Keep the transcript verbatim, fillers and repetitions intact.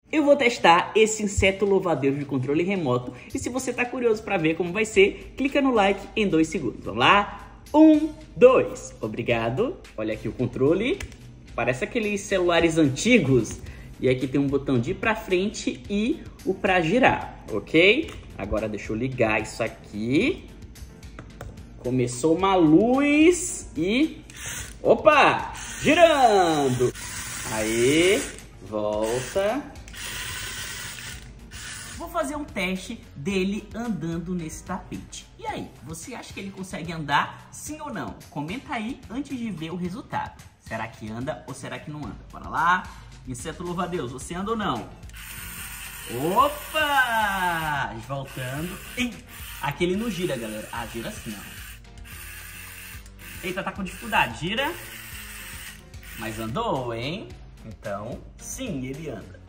eu vou testar esse inseto louva-a-Deus de controle remoto. E se você tá curioso para ver como vai ser, clica no like em dois segundos. Vamos lá? Um, dois. Obrigado. Olha aqui o controle. Parece aqueles celulares antigos. E aqui tem um botão de ir pra frente e o pra girar, ok? Agora deixa eu ligar isso aqui. Começou uma luz e... Opa! Girando! Aí, volta. Vou fazer um teste dele andando nesse tapete. E aí, você acha que ele consegue andar sim ou não? Comenta aí antes de ver o resultado. Será que anda ou será que não anda? Bora lá. Inseto louva-a-Deus, você anda ou não? Opa! Voltando. Ei, aquele não gira, galera. Ah, gira sim, ó. Eita, tá com dificuldade. Gira. Mas andou, hein? Então, sim, ele anda.